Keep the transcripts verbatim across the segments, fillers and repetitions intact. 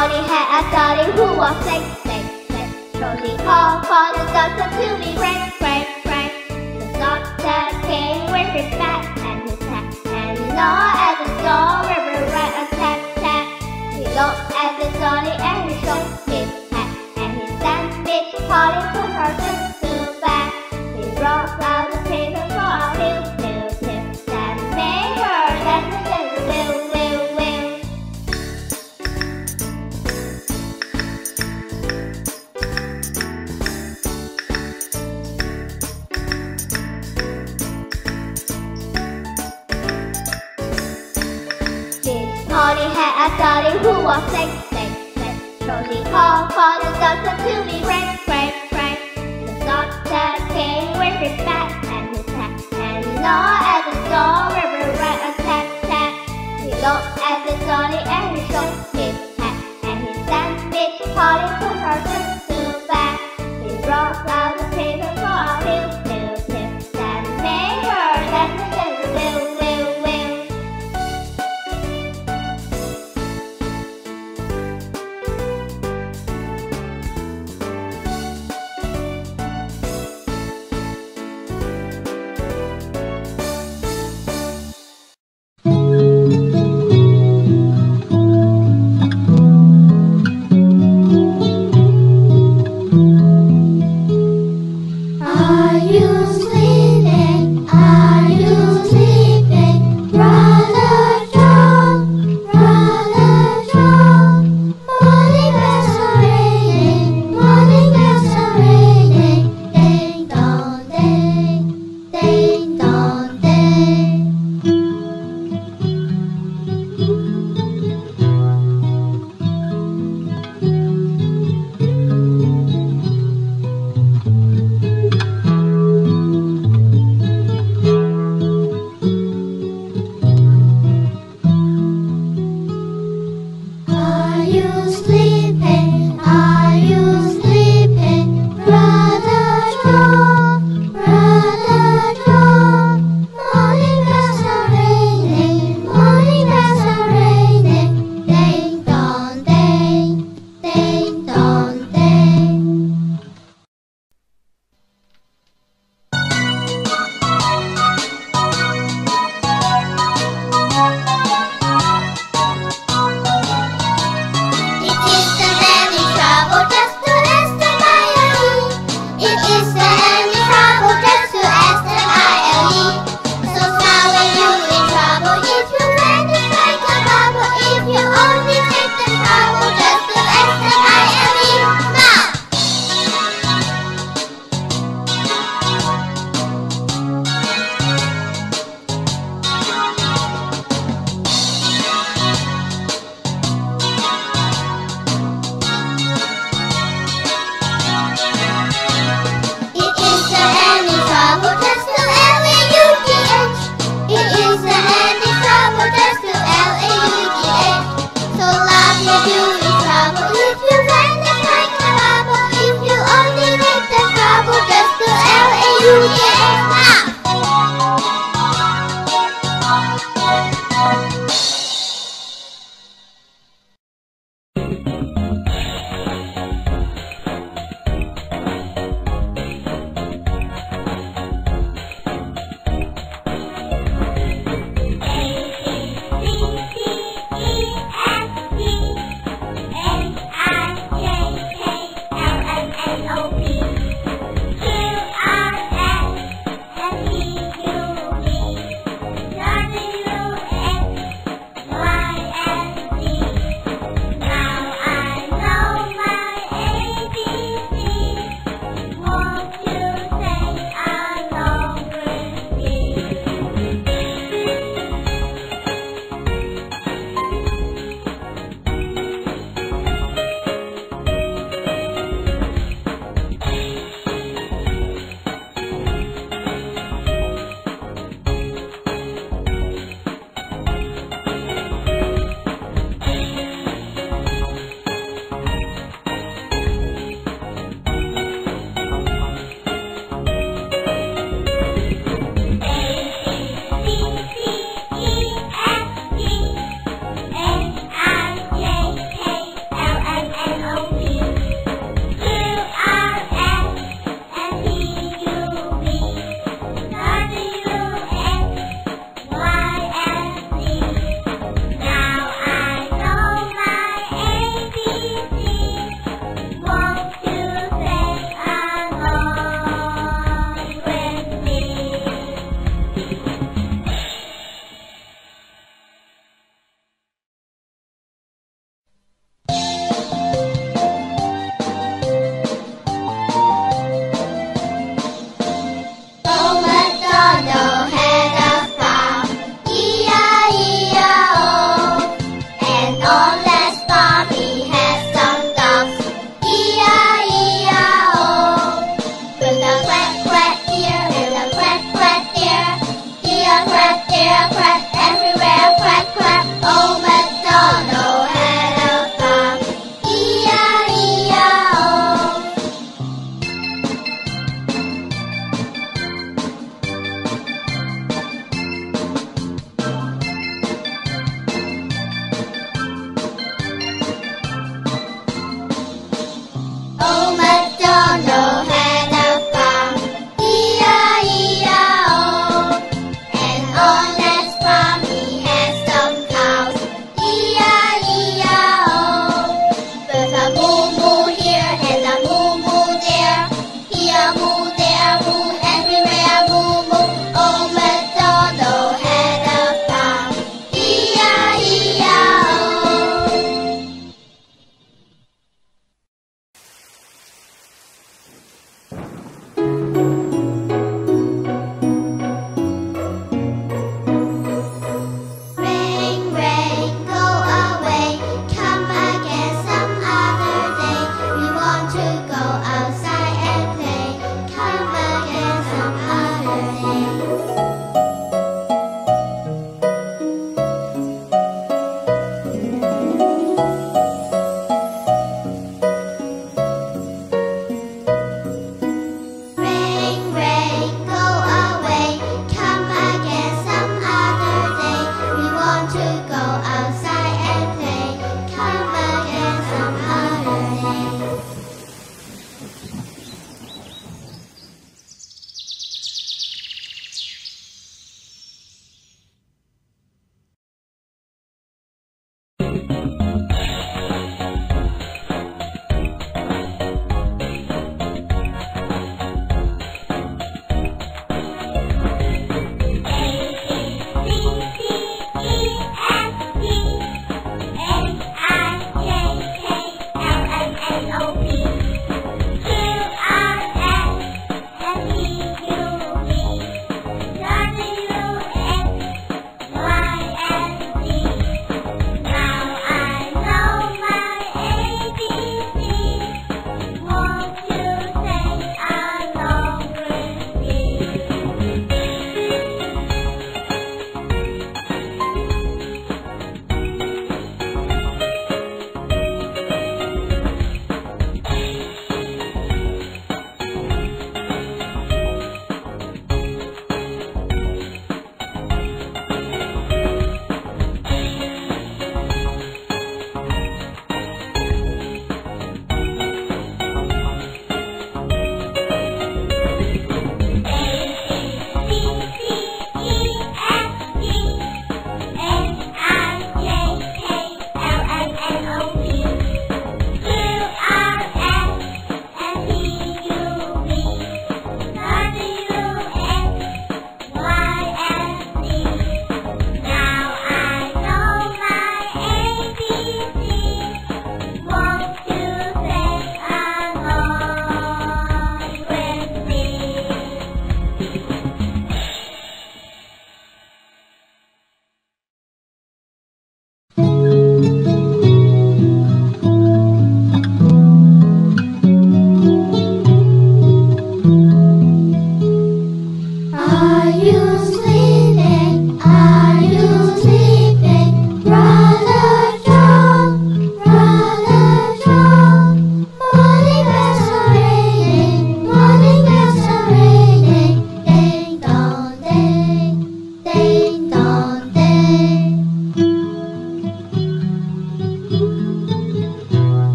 Polly had a dolly who was sick, sick, sick. So she called for the doctor to be brave, brave, brave. The doctor came with his bat and his hat, and he knocked at the door with a rat a tap, tap. He looked at the dolly and he shook his hat, and he said, Miss Polly put her to back. He brought out the paper for a little, little tip that made her dance and dance, will, will, will. Miss Polly had a dolly who was sick, sick, sick. So she called for the doctor to be brave, brave, brave. The doctor came with his bat and his hat, and he knocked at the door with a rat a tap, tap. He looked at the dolly and he shook his hat, and he said, Miss Polly put her to back. He brought out the paper for a little, little tip that made her dance and dance, will, will, will.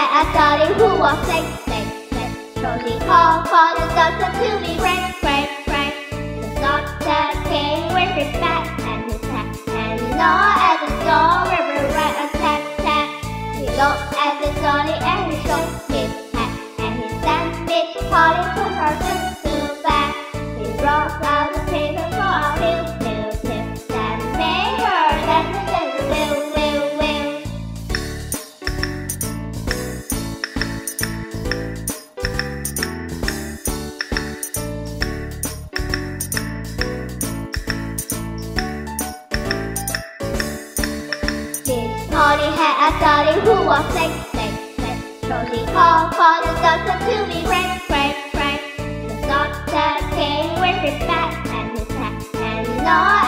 had a dolly who was sick, sick, sick. So she called for the doctor to be rang, rang, rang. The doctor came with his bat and his hat, and he knocked at the door with a rat a tap, tap. He looked at the dolly and he shook his hat, and he stamped it, Polly put her to the back. He rolled out the paper for a pill, pill, pill, that made her dance in the wheel, wheel, wheel. Polly had a dolly who was sick, sick, sick. So she called for the doctor to be rang, rang, rang. The doctor came with his bat and his hat, and he knocked